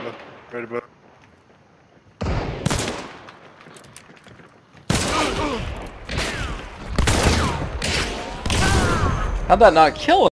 Look, right above. How'd that not kill him?